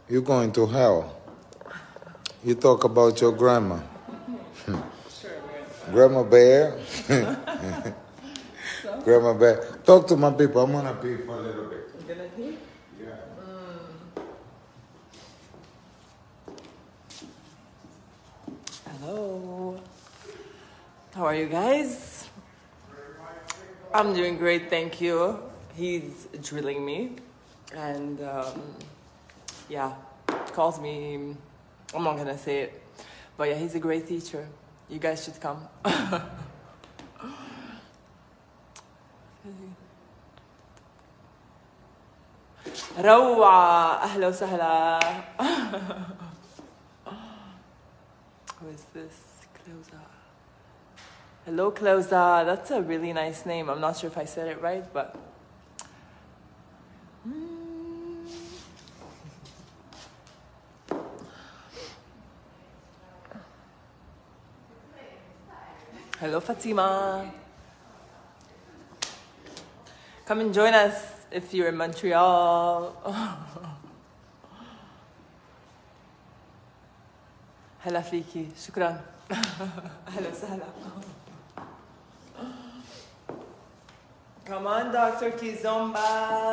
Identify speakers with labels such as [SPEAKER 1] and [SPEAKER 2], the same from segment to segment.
[SPEAKER 1] You're going to hell. You talk about your grandma.
[SPEAKER 2] Sure,
[SPEAKER 1] Grandma Bear. Grandma Bear. Talk to my people. I'm going to pee for a little bit.
[SPEAKER 2] You're gonna pee?
[SPEAKER 1] Yeah.
[SPEAKER 2] Hello. How are you guys? I'm doing great, thank you. He's drilling me, and yeah, calls me. I'm not gonna say it, but yeah, he's a great teacher. You guys should come. روعة أهلا وسهلا. Who is this? Closa. Hello, Closa. That's a really nice name. I'm not sure if I said it right, but. Hello, Fatima. Come and join us if you're in Montreal. هلا فيكي شكرا. أهلا وسهلا. Come on, Dr. Kizomba.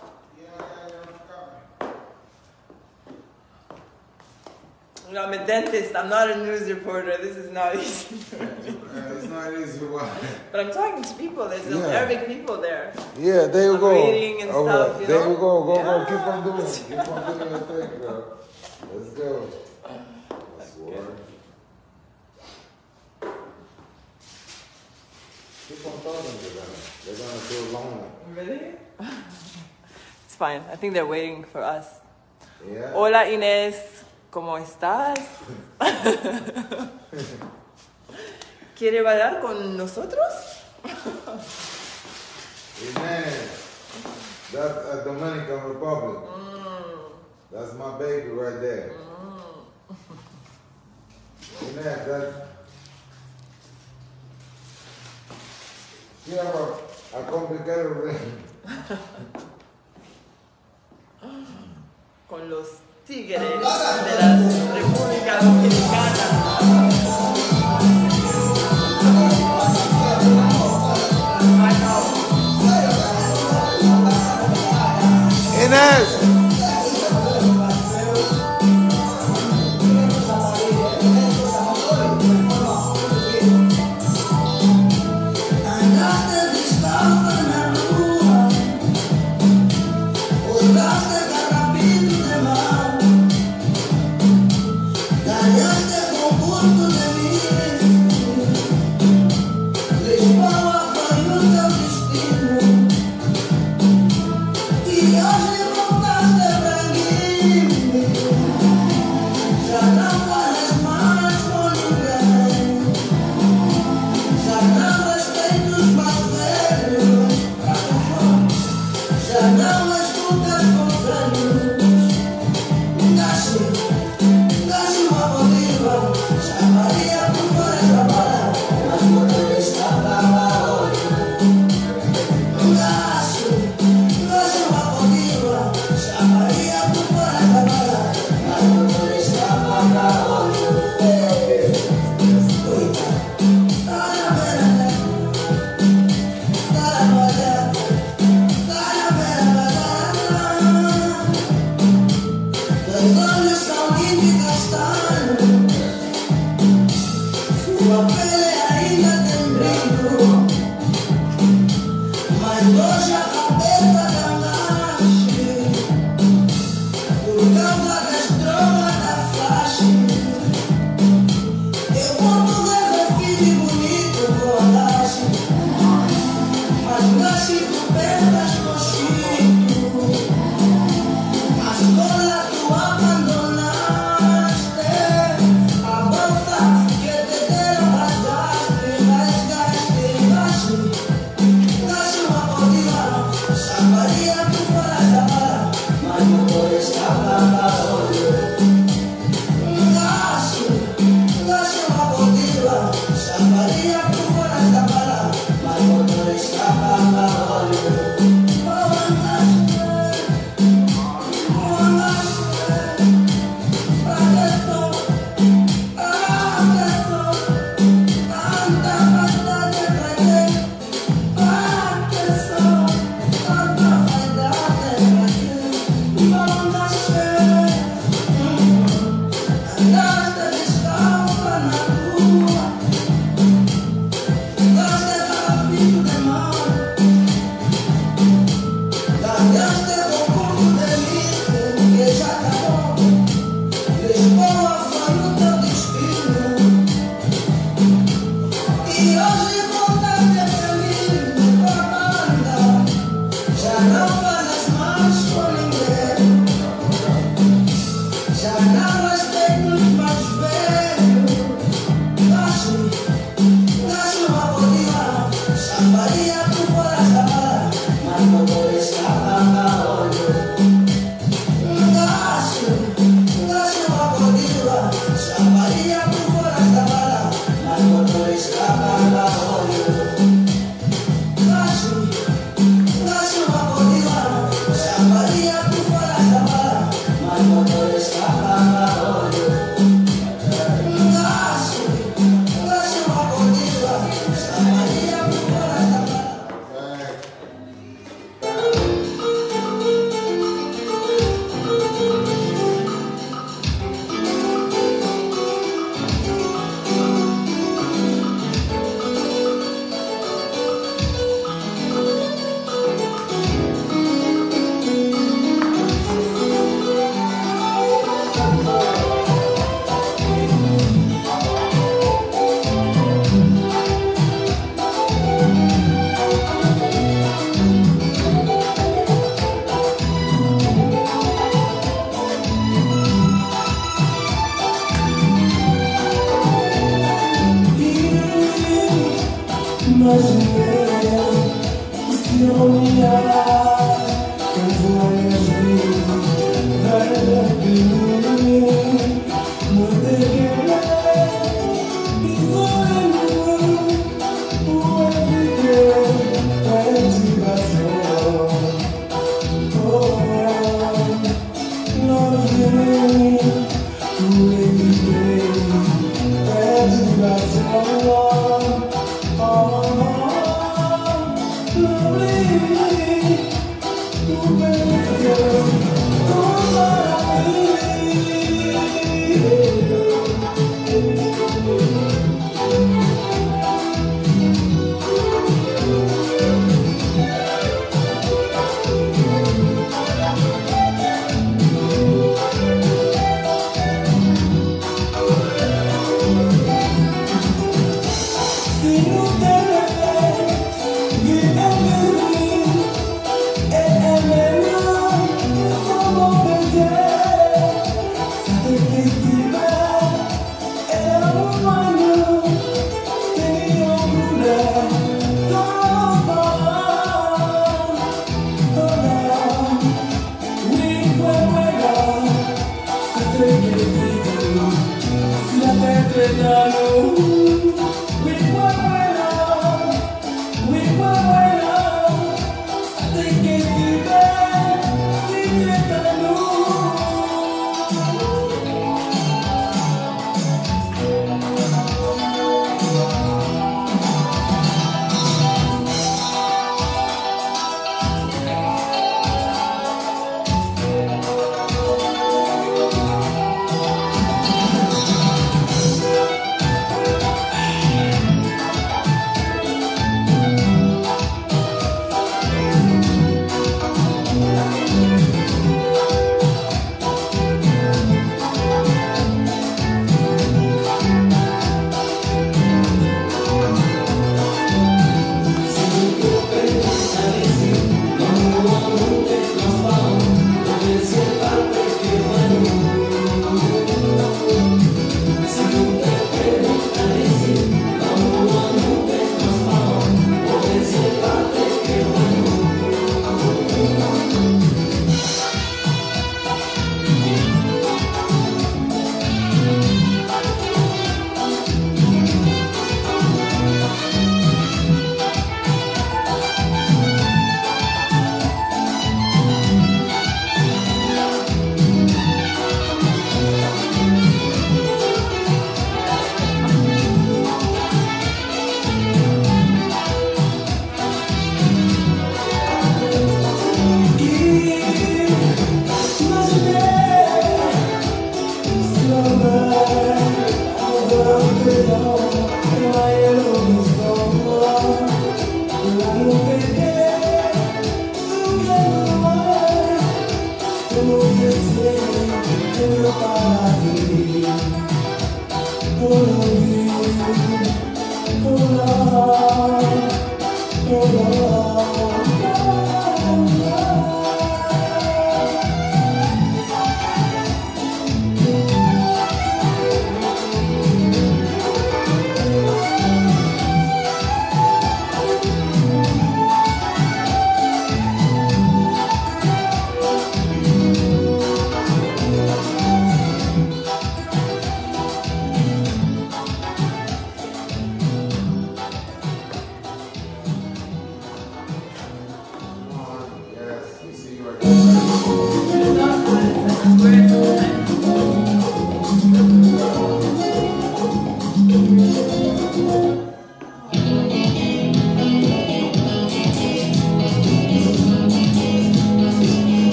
[SPEAKER 2] I'm a dentist. I'm not a news reporter. This is not easy.
[SPEAKER 1] It's not easy.
[SPEAKER 2] But I'm talking to people. There's some Arabic people there.
[SPEAKER 1] Yeah, there you
[SPEAKER 2] I'm
[SPEAKER 1] go.
[SPEAKER 2] reading and stuff, you
[SPEAKER 1] there
[SPEAKER 2] know?
[SPEAKER 1] you go. Go.
[SPEAKER 2] Yeah.
[SPEAKER 1] Keep on doing it. Keep on doing your thing, girl. Let's go. That's good. Keep on talking to them. They're going to feel lonely.
[SPEAKER 2] Really? It's fine. I think they're waiting for us.
[SPEAKER 1] Yeah.
[SPEAKER 2] Hola, Inés. ¿Cómo estás? ¿Quiere bailar con nosotros?
[SPEAKER 1] Inés. That's a Dominican Republic. That's my baby right there. Inés, that's... She have a complicated ring.
[SPEAKER 2] Con los tigres de la República Dominicana.
[SPEAKER 1] Inés!
[SPEAKER 3] Abandonaste, a bolsa que te dieron allá.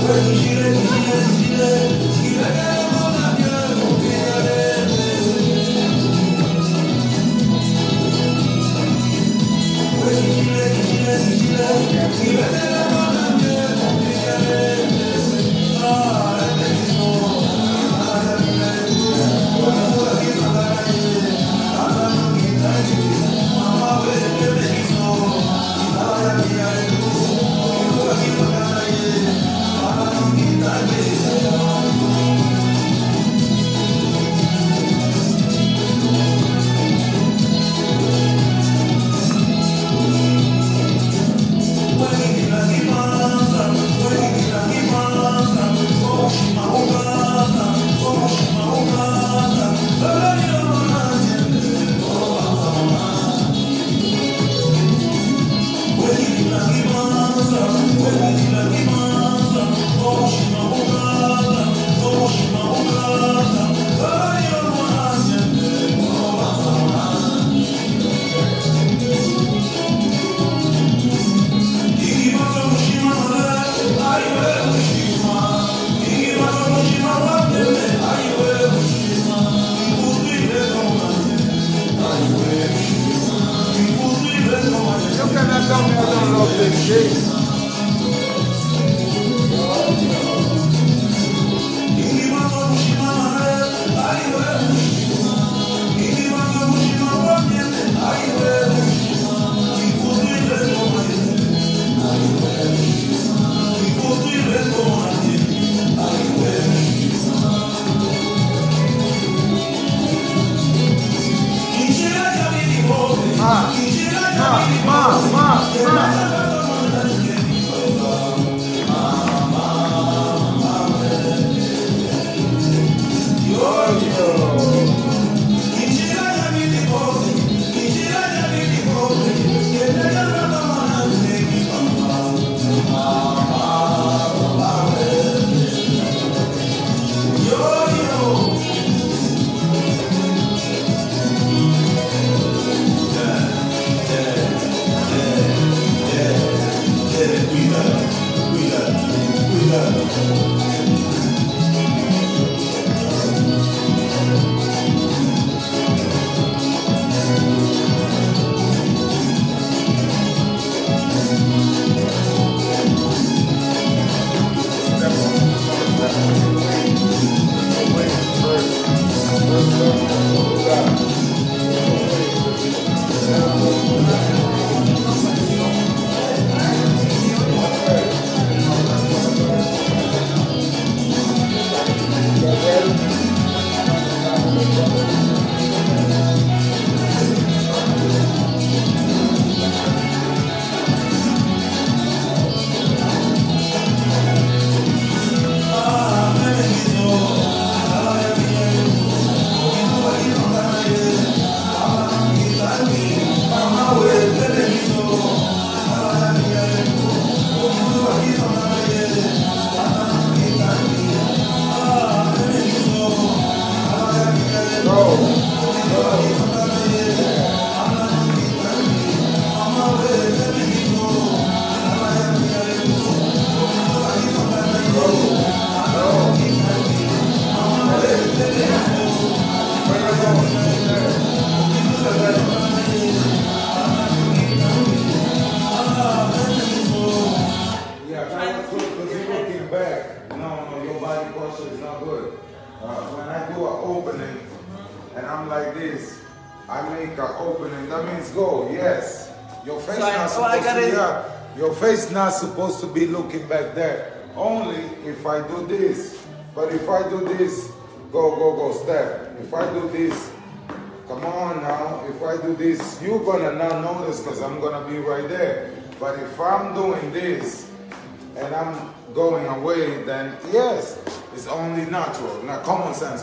[SPEAKER 1] Not supposed to be looking back there. Only if I do this. But if I do this, go, step. If I do this, come on now. If I do this, you're gonna not notice because I'm gonna be right there. But if I'm doing this and I'm going away, then yes, it's only natural. Now, common sense.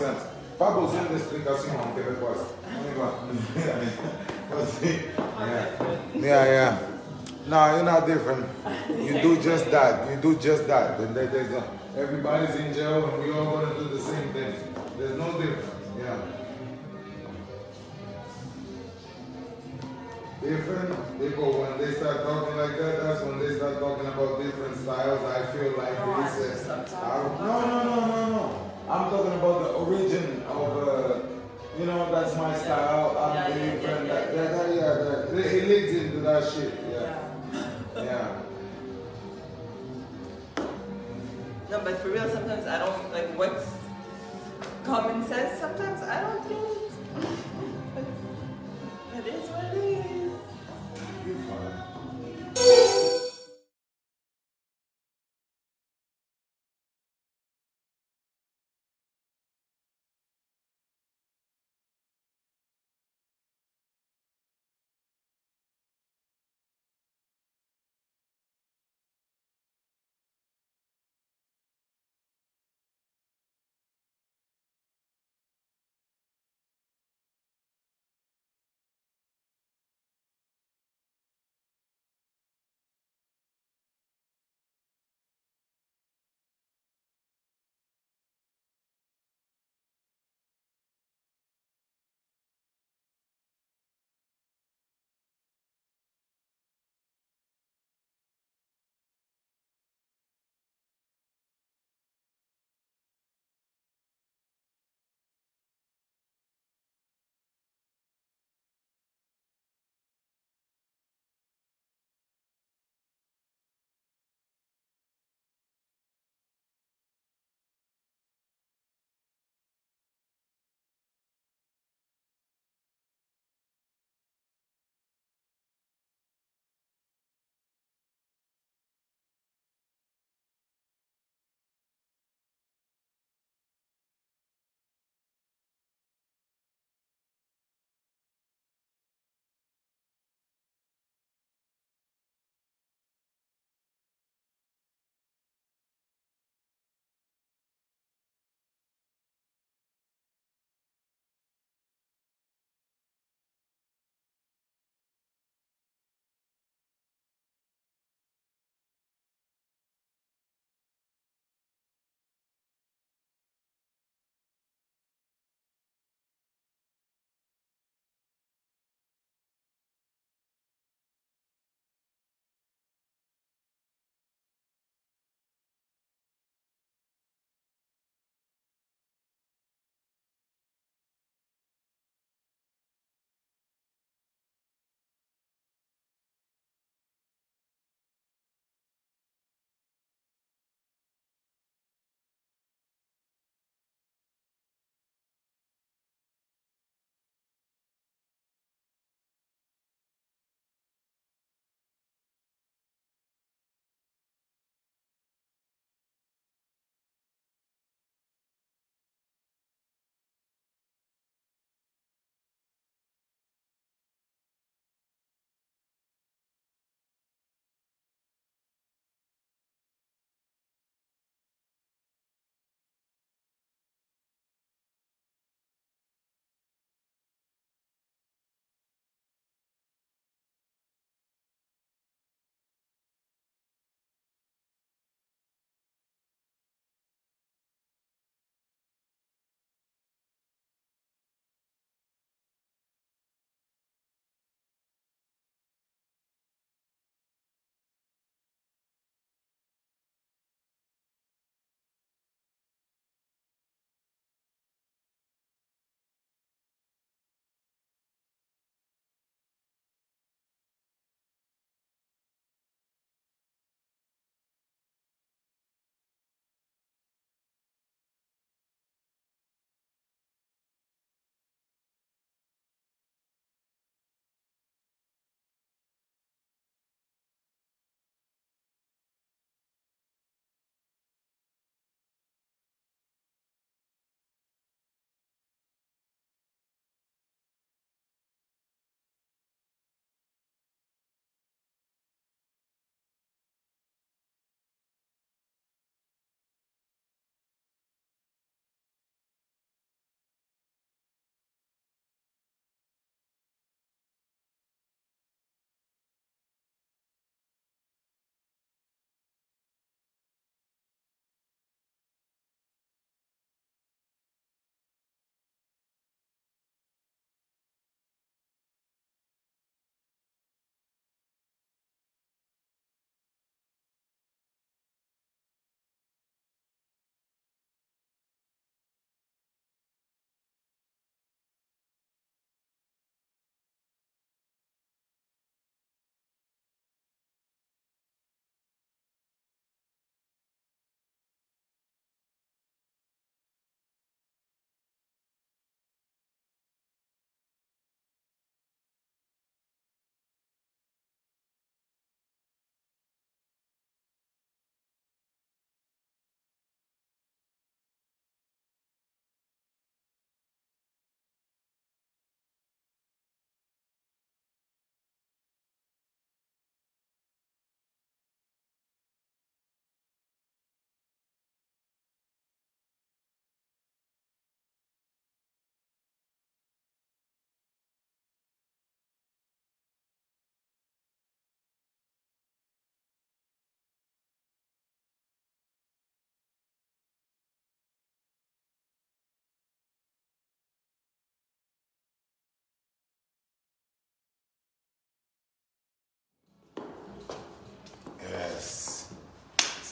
[SPEAKER 1] Pablo, sin explicación, aunque después. Yeah. No, you're not different. You do just that. And everybody's in jail and we all going to do the same thing. There's no difference. Yeah. different people, when they start talking like that, that's when they start talking about different styles. I feel like
[SPEAKER 2] No,
[SPEAKER 1] this.
[SPEAKER 2] I just
[SPEAKER 1] No. I'm talking about the origin of, that's my style. I'm different. It leads into that shit. Yeah.
[SPEAKER 2] No, but for real, sometimes I don't like what's common sense. Sometimes I don't think it is what it is.
[SPEAKER 1] You're fine.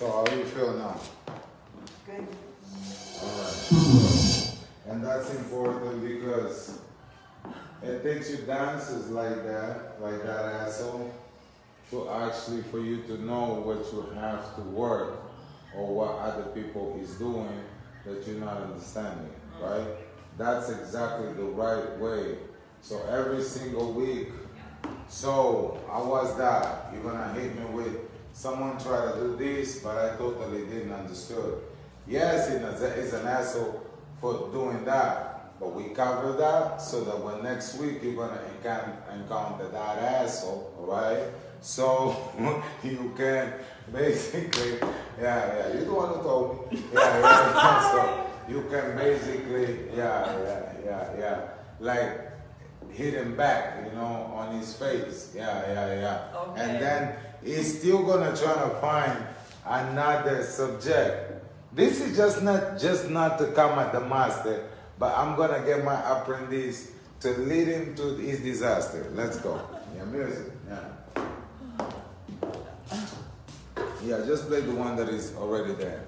[SPEAKER 1] So how do you feel now?
[SPEAKER 2] Good.
[SPEAKER 1] Alright. And that's important because it takes you dances like that asshole, to actually for you to know what you have to work or what other people is doing that you're not understanding, right? That's exactly the right way. So every single week, so how was that? You're gonna hit me with someone try to do this, but I totally didn't understood. Yes, it's an asshole for doing that, but we cover that so that when next week you're gonna encounter that asshole, all right? So you can basically, you're the one who told me. So you can basically, like hit him back, you know, on his face.
[SPEAKER 2] Okay.
[SPEAKER 1] And then he's still gonna try to find another subject. This is just not to come at the master, but I'm gonna get my apprentice to lead him to his disaster. Let's go. Yeah, music. Yeah, just play the one that is already there.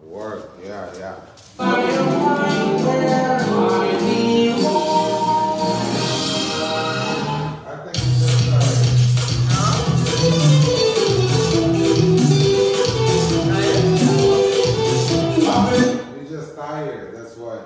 [SPEAKER 1] Work, yeah. I think it's just You're just tired, that's why.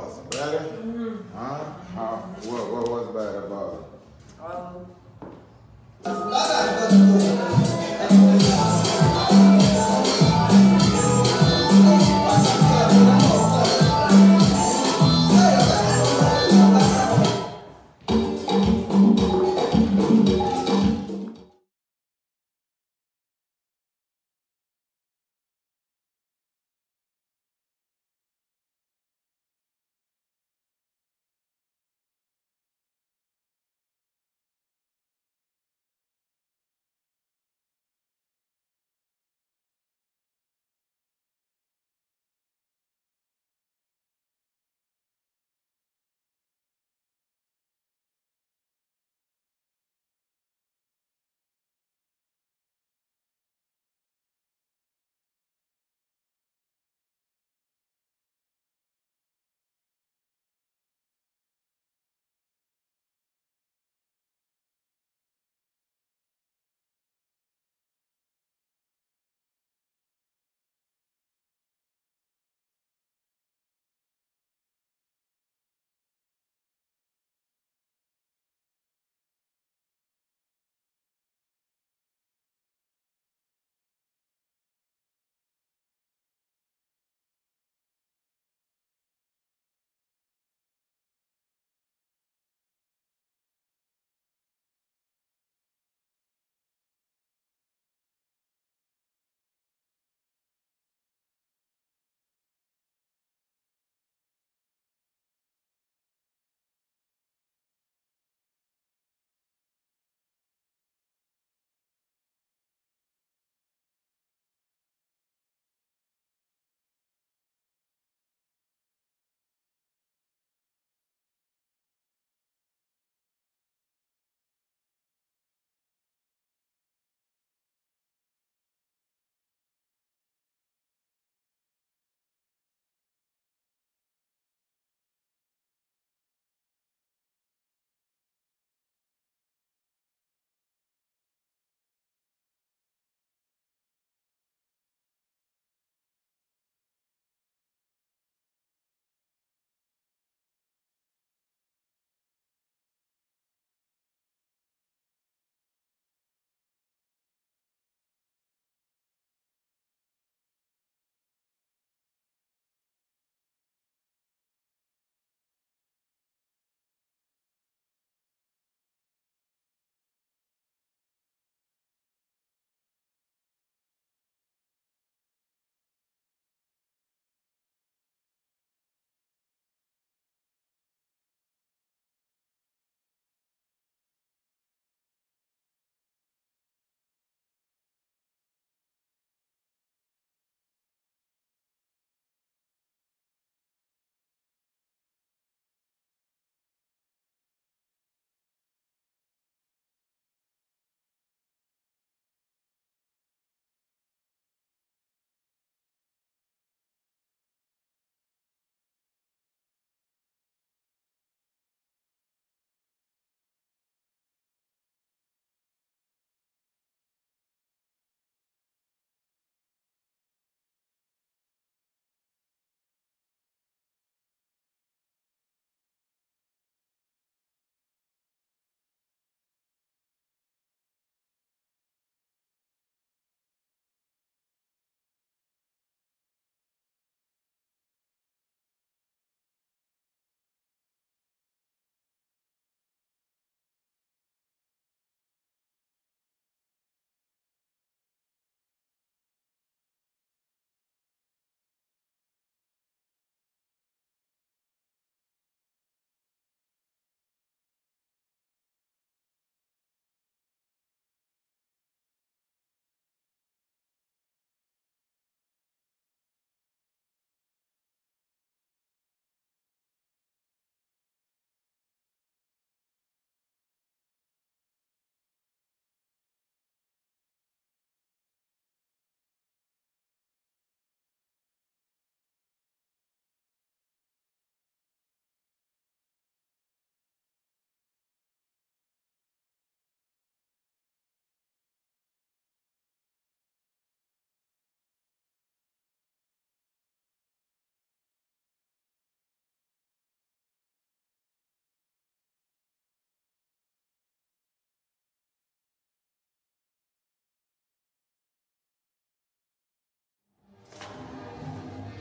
[SPEAKER 1] was better? Huh? What was bad about it?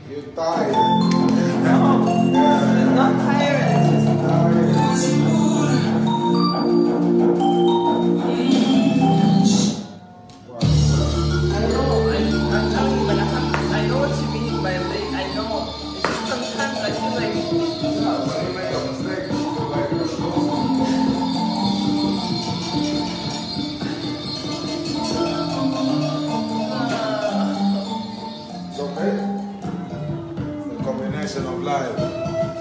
[SPEAKER 1] You're tired.
[SPEAKER 2] No, it's not tired. It's just I don't know. I'm telling you, like I know what you mean by late. I know. It's just sometimes I feel like
[SPEAKER 1] When you make a mistake, you feel like you're supposed It's okay. It's a combination of life.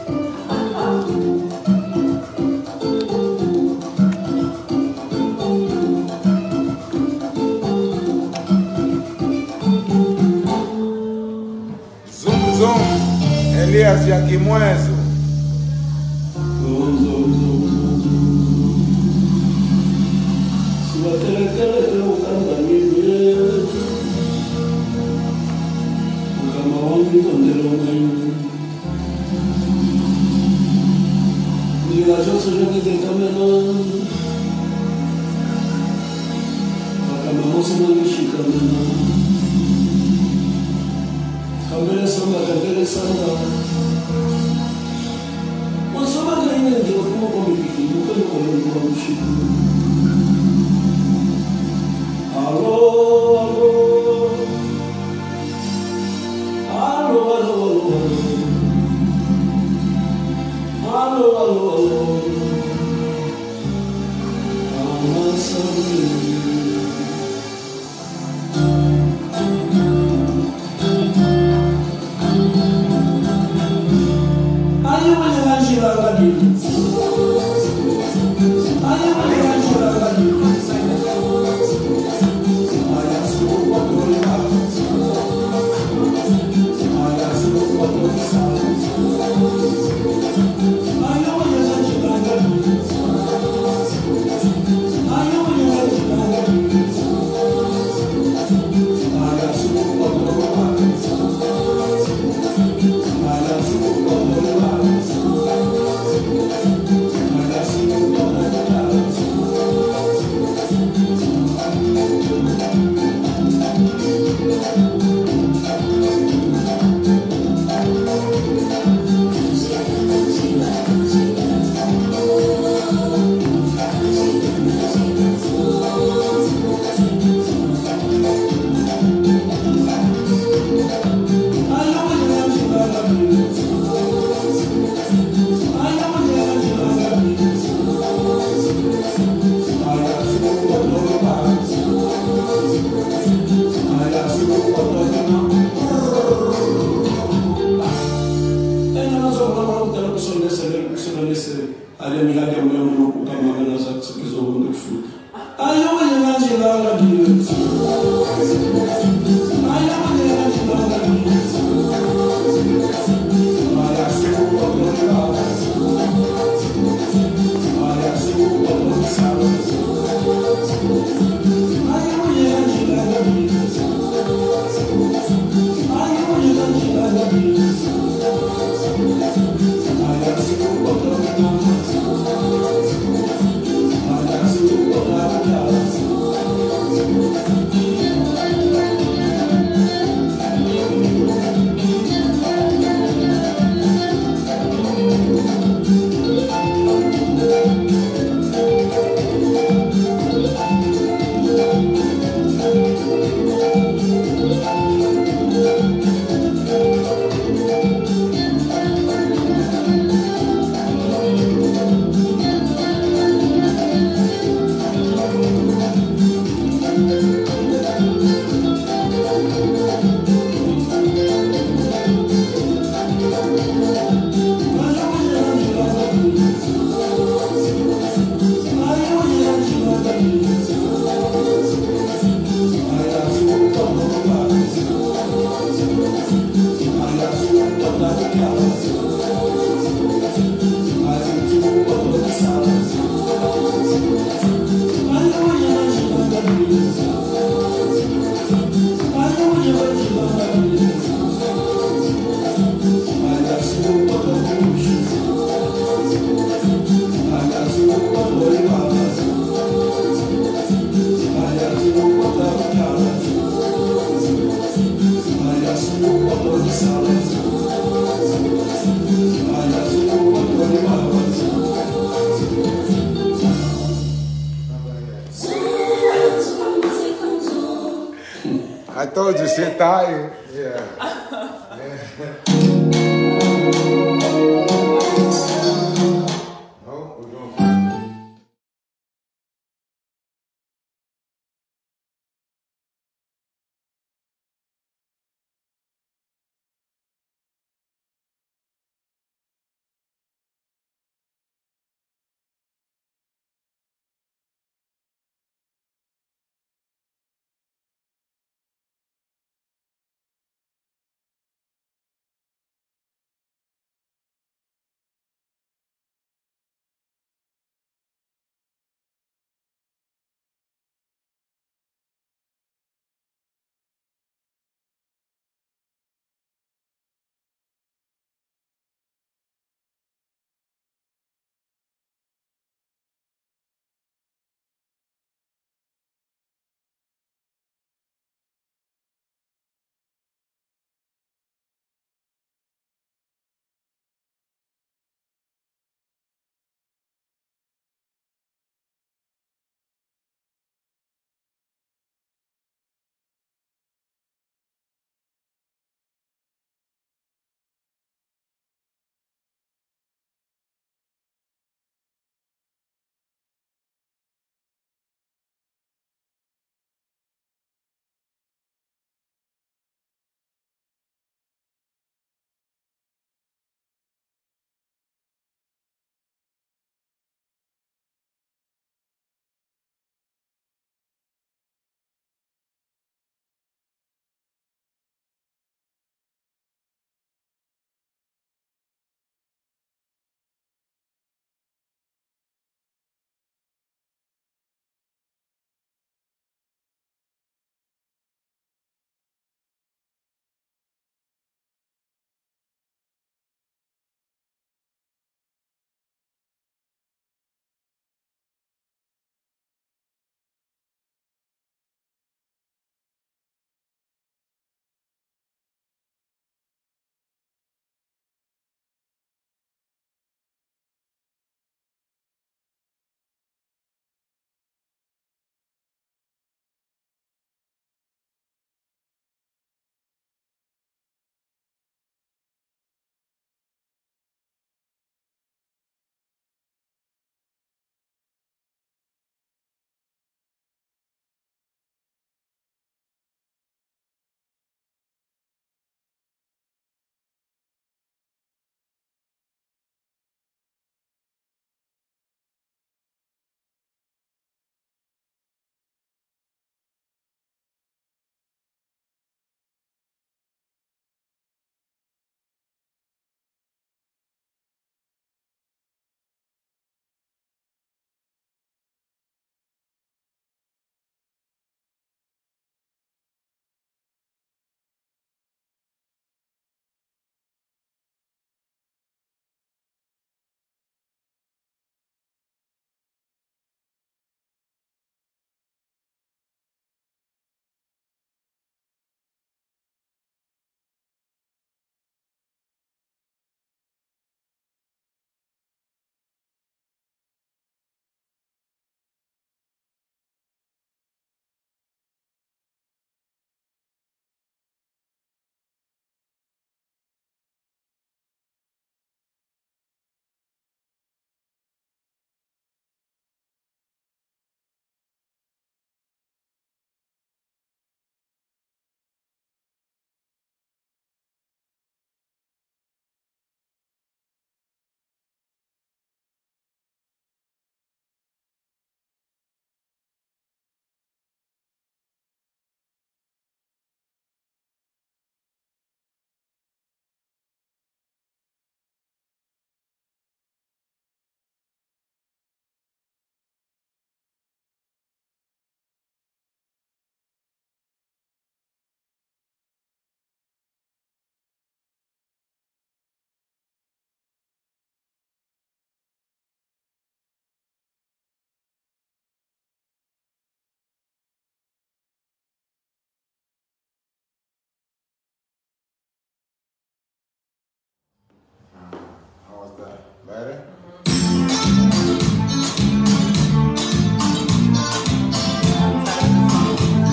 [SPEAKER 1] Zoom, zoom. Elias Yakimwezo. I told you she tired. Yeah. No, we're going.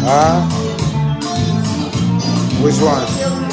[SPEAKER 1] Which one?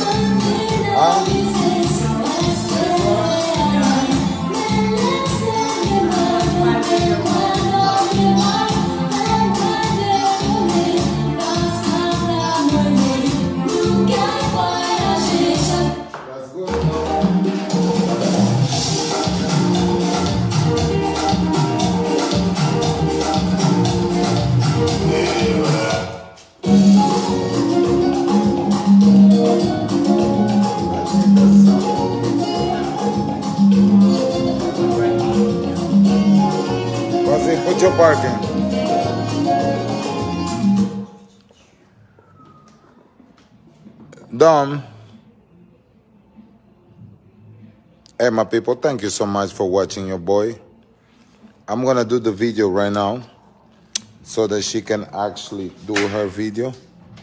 [SPEAKER 1] Put your parking. Dom. Hey, my people, thank you so much for watching your boy. I'm gonna do the video right now so that she can actually do her video.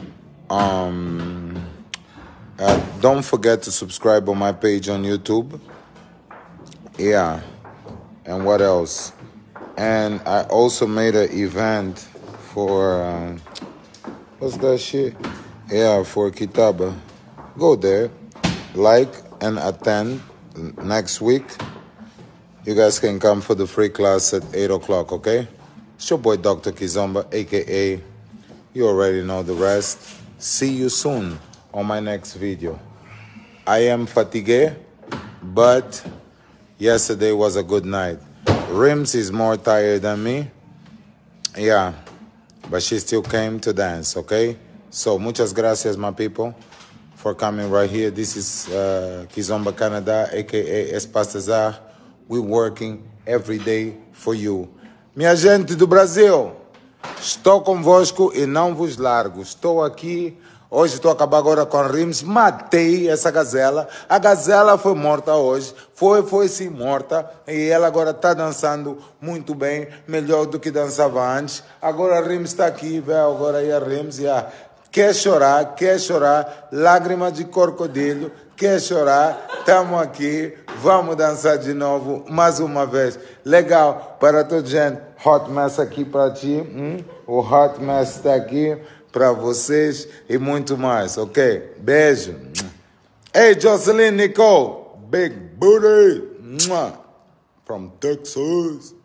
[SPEAKER 1] Don't forget to subscribe on my page on YouTube. Yeah. And what else? And I also made an event for, what's that shit? Yeah, for Kitaba. Go there, like and attend next week. You guys can come for the free class at 8 o'clock, okay? It's your boy, Dr. Kizomba, a.k.a. You already know the rest. See you soon on my next video. I am fatigué, but yesterday was a good night. Rims is more tired than me. Yeah, but she still came to dance, okay? So, muchas gracias, my people, for coming right here. This is Kizomba Canada, a.k.a. Espastazar. We're working every day for you. Minha gente do Brasil, estou convosco e não vos largo. Estou aqui. Hoje estou a acabar agora com Rims. Matei essa gazela. A gazela foi morta hoje. Foi sim morta. E ela agora está dançando muito bem. Melhor do que dançava antes. Agora a Rims está aqui, velho. Agora aí a Rims, yeah. Quer chorar. Lágrima de crocodilo. Quer chorar. Estamos aqui. Vamos dançar de novo. Mais uma vez. Legal. Para toda gente. Hot Mess aqui para ti. O Hot Mess está aqui para vocês e muito mais, ok? Beijo. Hey, Jocelyn Nicole, big booty from Texas.